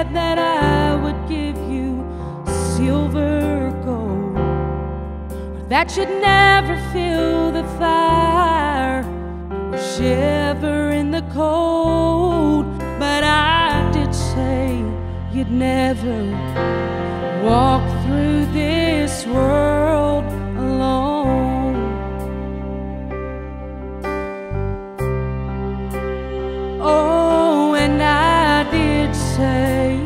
said that I would give you silver or gold, or that you'd never feel the fire or shiver in the cold. But I did say you'd never walk through this world alone. Oh, and I did say,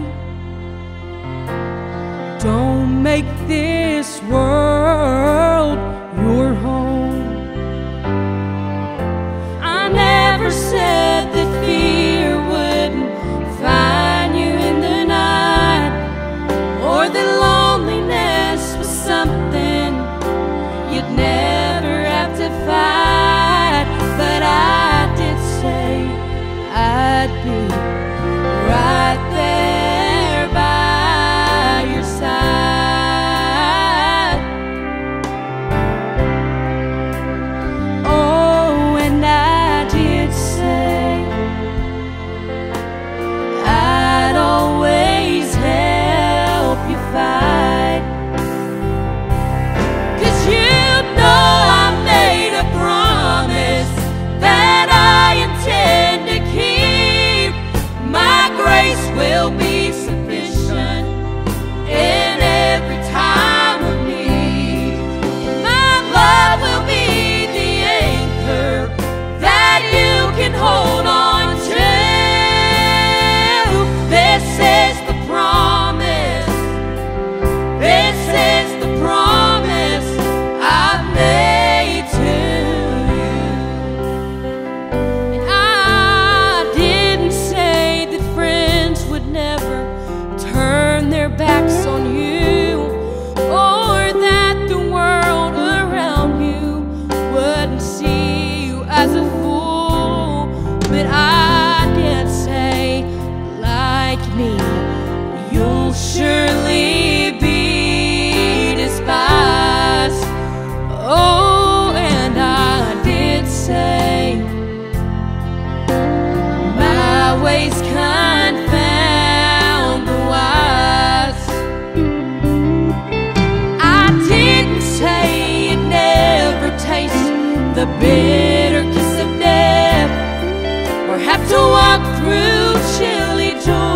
don't make this world your home. I never said that fear wouldn't find you in the night, or that loneliness was something you'd never have to fight. But I did say I'd be right there by your side. Oh, and I did say I'd always help you fight. 'Cause you know I made a promise that I intend to keep. My grace will be sufficient in every time of need. My love will be the anchor that you can hold on to. This is the promise. This is the promise I've made to you. And I didn't say that friends would never turn their backs on you, or that the world around you wouldn't see you as a fool. But I did say, like me, you'll surely be despised. Oh, and I did say my ways confound the wise. I didn't say you'd never taste the bitter kiss of death, or have to walk through chilly joy